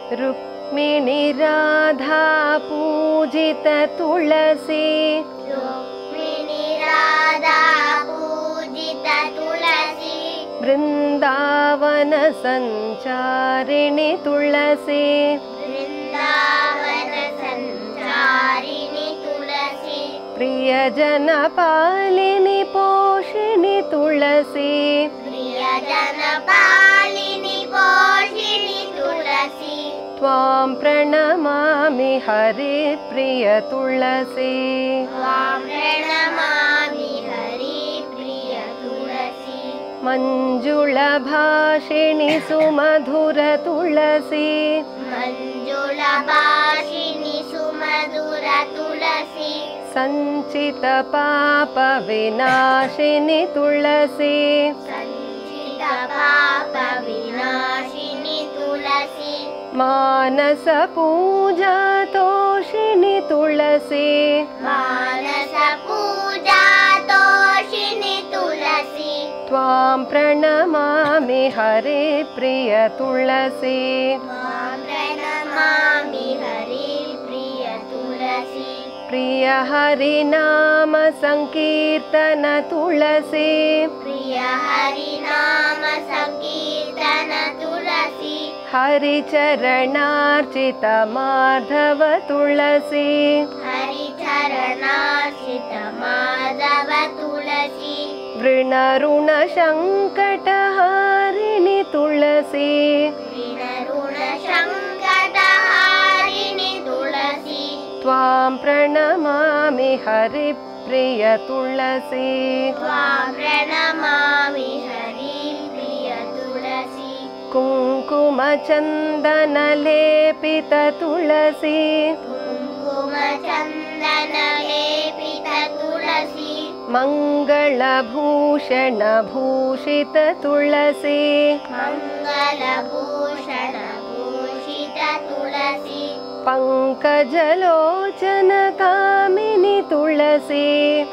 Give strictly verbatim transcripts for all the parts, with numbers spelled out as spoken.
रुक्मिणी राधा पूजित तुलसी रुक्मिणी राधा पूजित तुलसी वृंदावन संचारिणी तुलसी वृंदावन संचारिणी तुलसी प्रियजन पालिनी पोषिणी तुलसी प्रियजन पालिनी पोषिणी तुलसी त्वां प्रणमामि हरिप्रिय तुलसी त्वां प्रणमामि हरिप्रिय तुलसी मंजुलभाषिणि सुमधुर तुलसी मंजुलभाषिणि सुमधुर तुलसी संचित पाप विनाशिनी तुलसी संचित पाप विनाशिनी तुलसी मानस पूजा तोषिणी तुलसी मानस पूजा तोषिणी तुलसी त्वां प्रणमामि हरिप्रिय तुलसी त्वां प्रणमामि हरिप्रिय तुलसी प्रिय हरिनाम संकीर्तन तुलसी प्रिय हरिनाम संकीर्तन तुलसी हरिचरणार्चित माधव तुलसी हरिचरणार्चित माधव तुलसी वृणऋण संकटहारिणि तुलसी ऋण संकटहारिणि तुलसी त्वां प्रणमामि हरिप्रिय तुलसी त्वां प्रणमामि हरिप्रिय तुलसी कुङ्कुम चन्दन लेपित तुलसी कुङ्कुम चन्दन लेपित तुलसी मङ्गलभूषण भूषित तुलसी मङ्गलभूषण भूषित तुलसी पङ्कजलोचन कामिनी तुलसी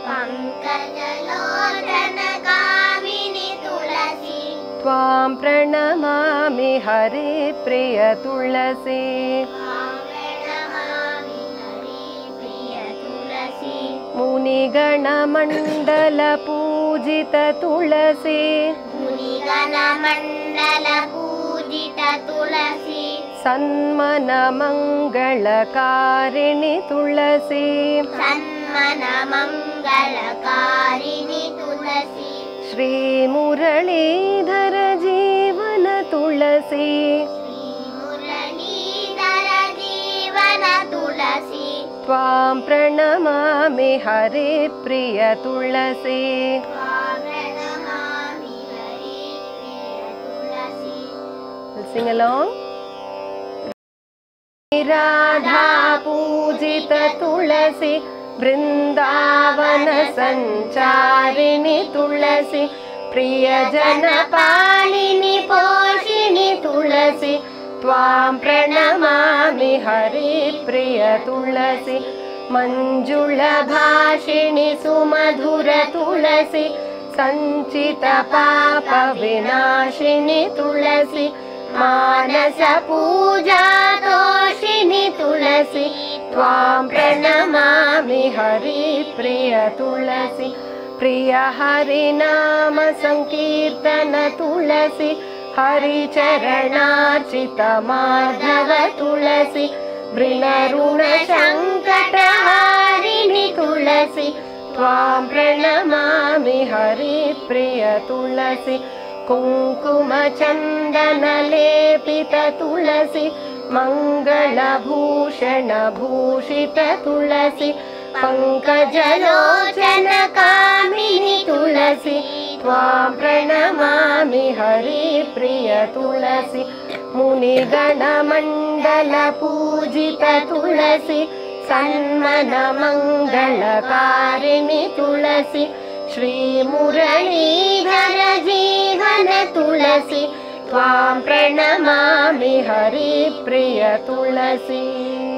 पङ्कजलोचन कामिनी तुलसी त्वां प्रणमामि हरिप्रिय तुलसी त्वां प्रणमामि हरिप्रिय तुलसी मुनिगणमण्डल पूजित तुलसी मुनिगणमण्डल पूजित तुलसी सन्मन मङ्गलकारिणि तुलसी सन्मन मङ्गलकारिणि तुलसी श्रीमुरलीधर जीवन तुलसी श्रीमुरलीधर जीवन तुलसी त्वां प्रणमामि हरिप्रिय तुलसी त्वां प्रणमामि हरिप्रिय तुलसी Sing along. राधा पूजित तुलसी वृंदावन संचारिणी तुलसी प्रियजन पालिनी पोषिणी तुलसी त्वां प्रणमामि हरिप्रिय तुलसी मंजुलभाषिणि सुमधुर तुलसी संचित पाप विनाशिनी तुलसी मानस पूजा तोषिणी तुलसी त्वां प्रणमामि हरिप्रिय तुलसी प्रिय हरिनाम संकीर्तन तुलसी हरिचरणार्चित माधव तुलसी वृणऋण संकटहारिणि तुलसी त्वां प्रणमामि हरिप्रिय तुलसी कुङ्कुम चन्दन लेपित तुलसी मङ्गलभूषण भूषित तुलसी पङ्कजलोचन कामिनी तुलसी त्वां प्रणमामि हरिप्रिय तुलसी मुनिगणमण्डल पूजित तुलसी सन्मन मङ्गलकारिणि तुलसी श्रीमुरलीधर जीवन तुलसी त्वां प्रणमामि हरिप्रिय तुलसी।